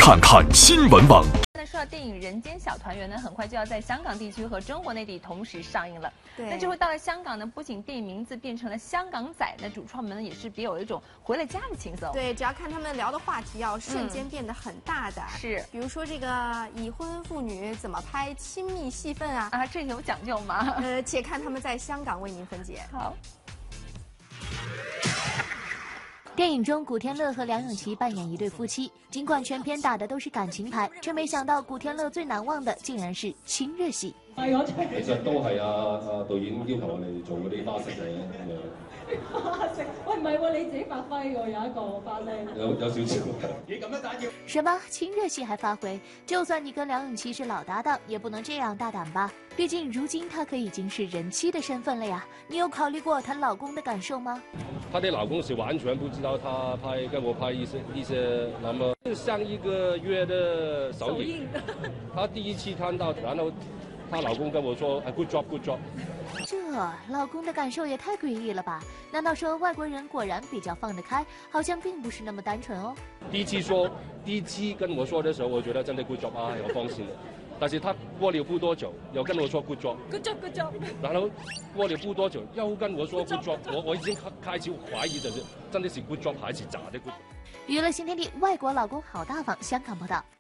看看新闻网。 那说到电影《人间小团圆》呢，很快就要在香港地区和中国内地同时上映了。 对， 那这回到了香港呢，不仅电影名字变成了香港仔，那主创们呢也是别有一种回了家的轻松。 对，只要看他们聊的话题啊，瞬间变得很大胆。 是， 比如说这个已婚妇女怎么拍亲密戏份啊？ 啊，这有讲究吗？ 且看他们在香港为您分解。 好。 电影中，古天乐和梁咏琪扮演一对夫妻。尽管全片打的都是感情牌，却没想到古天乐最难忘的竟然是親熱戲。 其實都係導演要求我哋做嗰啲花式嘅咁樣。花式？喂，唔係喎，你自己發揮喎，有一個花式。有少少。你咁樣打要？ 什麼親熱戲還發揮？就算你跟梁詠琪是老搭檔，也不能這樣大膽吧？畢竟如今她可已經是人妻的身份了呀。你有考慮過她老公的感受嗎？ 她的老公是完全不知道她跟我拍一些那麼像一個月的手影。她第一次看到，然後她老公跟我說 good job good job。 這老公的感受也太詭異了吧？難道說外國人果然比較放得開，好像並不是那麼單純哦？ 第一次跟我說的時候，我覺得真的 good job 啊，有放心了。 但是他過了不多久，又跟我說 good job，good job，good job。然後過了不多久，又跟我說 good job，我已經開始懷疑，真的是 good job 還是假的 good job。 娛樂新天地，外國老公好大方，香港報道。